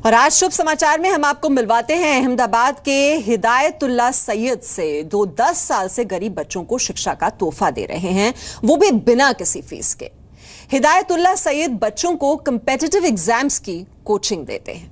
और आज शुभ समाचार में हम आपको मिलवाते हैं अहमदाबाद के हिदायतुल्लाह सैयद से। 10 साल से गरीब बच्चों को शिक्षा का तोहफा दे रहे हैं, वो भी बिना किसी फीस के। हिदायतुल्लाह सैयद बच्चों को कॉम्पिटिटिव एग्जाम्स की कोचिंग देते हैं।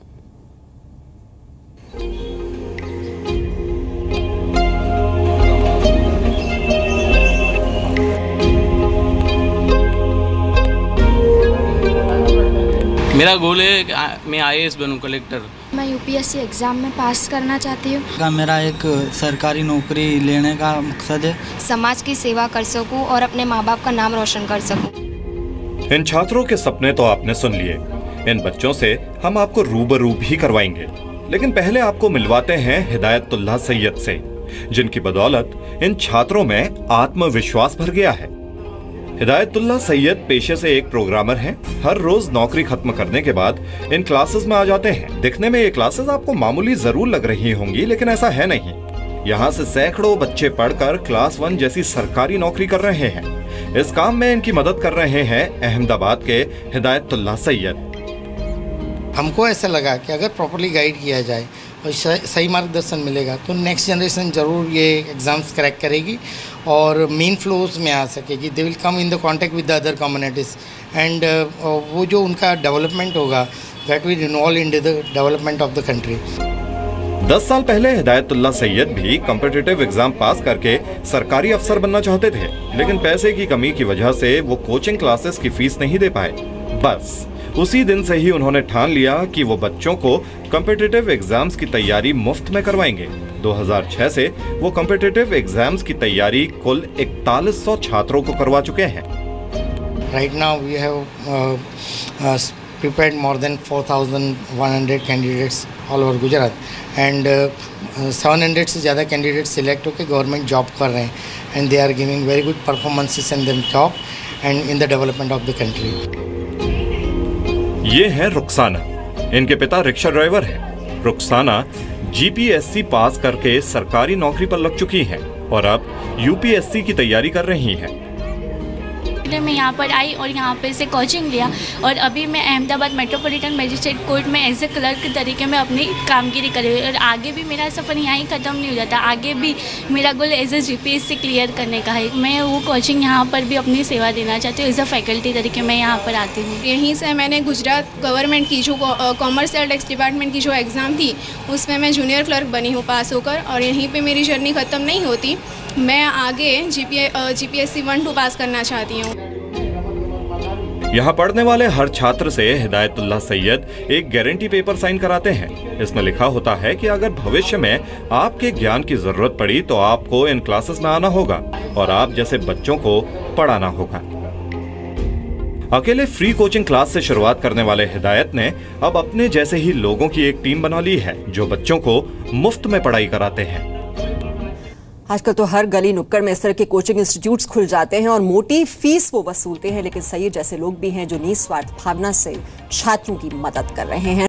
मेरा गोल है मैं IAS बनूं, कलेक्टर। मैं UPSC एग्ज़ाम में पास करना चाहती हूँ। मेरा एक सरकारी नौकरी लेने का मकसद है। समाज की सेवा कर सकूँ और अपने माँ बाप का नाम रोशन कर सकूँ। इन छात्रों के सपने तो आपने सुन लिए। इन बच्चों से हम आपको रूबरू भी करवाएंगे, लेकिन पहले आपको मिलवाते हैं हिदायतुल्लाह सैयद से, जिनकी बदौलत इन छात्रों में आत्मविश्वास भर गया है। हिदायतुल्लाह सैयद पेशे से एक प्रोग्रामर हैं। हर रोज नौकरी खत्म करने के बाद इन क्लासेस में आ जाते हैं। दिखने में ये क्लासेस आपको मामूली जरूर लग रही होंगी, लेकिन ऐसा है नहीं। यहाँ से सैकड़ों बच्चे पढ़कर क्लास 1 जैसी सरकारी नौकरी कर रहे हैं। इस काम में इनकी मदद कर रहे हैं अहमदाबाद के हिदायतुल्लाह सैयद। हमको ऐसा लगा कि अगर प्रॉपर्ली गाइड किया जाए और सही मार्गदर्शन मिलेगा तो नेक्स्ट जनरेशन ज़रूर ये एग्ज़ाम्स क्रैक करेगी और मेन फ्लोर्स में आ सकेगी। They will come in the contact with the other communities and वो जो उनका डेवलपमेंट होगा that will involve in the development of the country. 10 साल पहले हिदायतुल्लाह सैयद भी कॉम्पिटिटिव एग्जाम पास करके सरकारी अफसर बनना चाहते थे, लेकिन पैसे की कमी की वजह से वो कोचिंग क्लासेस की फीस नहीं दे पाए। बस उसी दिन से ही उन्होंने ठान लिया कि वो बच्चों को कॉम्पिटिटिव एग्जाम्स की तैयारी मुफ्त में करवाएंगे। 2006 से वो कॉम्पिटिटिव एग्जाम्स की तैयारी कुल 4100 छात्रों को करवा चुके हैं। Right now we have prepared more than 4,100 candidates all over Gujarat and 700 से ज़्यादा कैंडिडेट सिलेक्ट होकर गवर्नमेंट जॉब कर रहे हैं and they are giving very good performances in the job and in the development of the country. ये है रुखसाना। इनके पिता रिक्शा ड्राइवर हैं। रुखसाना GPSC पास करके सरकारी नौकरी पर लग चुकी हैं और अब UPSC की तैयारी कर रही हैं। मैं यहाँ पर आई और यहाँ पे से कोचिंग लिया और अभी मैं अहमदाबाद मेट्रोपॉलिटन मजिस्ट्रेट कोर्ट में एज ए क्लर्क के तरीके में अपनी कामगिरी कर रही हूँ और आगे भी मेरा सफ़र यहाँ ही ख़त्म नहीं हो जाता। आगे भी मेरा goal as a GPSC clear करने का है। मैं वो कोचिंग यहाँ पर भी अपनी सेवा देना चाहती हूँ। एज अ फैकल्टी तरीके मैं यहाँ पर आती हूँ। यहीं से मैंने गुजरात गवर्नमेंट की जो कॉमर्स एंड टैक्स डिपार्टमेंट की जो एग्ज़ाम थी उसमें मैं जूनियर क्लर्क बनी हूँ पास होकर, और यहीं पर मेरी जर्नी ख़त्म नहीं होती। मैं आगे GPSC 1-2 पास करना चाहती हूँ। यहाँ पढ़ने वाले हर छात्र से हिदायतुल्लाह सैयद एक गारंटी पेपर साइन कराते हैं। इसमें लिखा होता है कि अगर भविष्य में आपके ज्ञान की जरूरत पड़ी तो आपको इन क्लासेस में आना होगा और आप जैसे बच्चों को पढ़ाना होगा। अकेले फ्री कोचिंग क्लास से शुरुआत करने वाले हिदायत ने अब अपने जैसे ही लोगों की एक टीम बना ली है जो बच्चों को मुफ्त में पढ़ाई कराते हैं। आजकल तो हर गली नुक्कड़ में इस तरह के कोचिंग इंस्टीट्यूट्स खुल जाते हैं और मोटी फीस वो वसूलते हैं, लेकिन सैयद जैसे लोग भी हैं जो निस्वार्थ भावना से छात्रों की मदद कर रहे हैं।